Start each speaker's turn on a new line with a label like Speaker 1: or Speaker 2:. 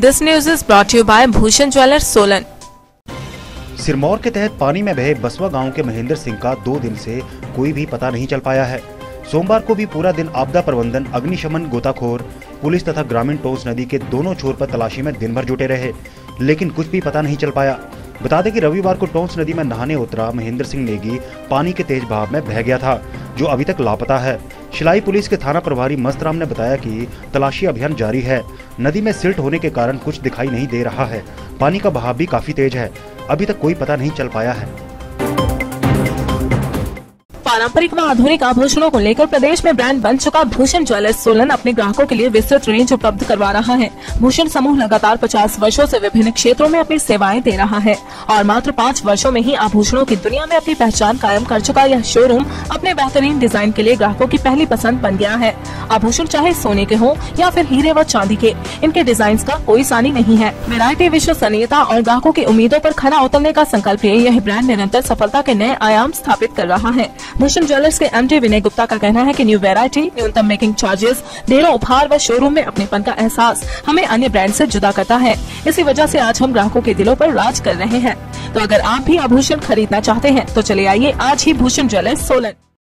Speaker 1: This news is brought to you by Bhushan jewellers Solan.
Speaker 2: Sirmaur के तहत पानी में बहे बसवा गांव के महेंद्र सिंह का 2 दिन से कोई भी पता नहीं चल पाया है। सोमवार को भी पूरा दिन आपदा प्रबंधन, अग्निशमन, गोताखोर, पुलिस तथा ग्रामीण टोंस नदी के दोनों छोर पर तलाशी में दिन भर जुटे रहे, लेकिन कुछ भी पता नहीं चल पाया। बता दें कि रविवार को टोंस नदी में नहाने उतरा महेंद्र सिंह नेगी पानी के तेज बहाव में बह गया था, जो अभी तक लापता है। शिलाई पुलिस के थाना प्रभारी मस्तराम ने बताया कि तलाशी अभियान जारी है। नदी में सिल्ट होने के कारण कुछ दिखाई नहीं दे रहा है। पानी का बहाव भी काफी तेज है। अभी तक कोई पता नहीं चल पाया है।
Speaker 1: पारंपरिक व आधुनिक आभूषणों को लेकर प्रदेश में ब्रांड बन चुका भूषण ज्वेलर्स सोलन अपने ग्राहकों के लिए विस्तृत रेंज उपलब्ध करवा रहा है। भूषण समूह लगातार 50 वर्षों से विभिन्न क्षेत्रों में अपनी सेवाएं दे रहा है और मात्र 5 वर्षों में ही आभूषणों की दुनिया में अपनी पहचान कायम कर चुका यह शोरूम अपने बेहतरीन डिजाइन के लिए ग्राहकों की पहली पसंद बन गया है। आभूषण चाहे सोने के हो या फिर हीरे व चांदी के, इनके डिजाइन का कोई सानी नहीं है। वैरायटी, विश्वसनीयता और ग्राहकों की उम्मीदों पर खरा उतरने का संकल्प लिए यह ब्रांड निरंतर सफलता के नए आयाम स्थापित कर रहा है। भूषण ज्वेलर्स के एमडी विनय गुप्ता का कहना है कि न्यू वैरायटी, न्यूनतम मेकिंग चार्जेस, ढेरों उपहार व शोरूम में अपनेपन का एहसास हमें अन्य ब्रांड से जुदा करता है। इसी वजह से आज हम ग्राहकों के दिलों पर राज कर रहे हैं। तो अगर आप भी आभूषण खरीदना चाहते हैं तो चले आइए आज ही भूषण ज्वेलर्स सोलन।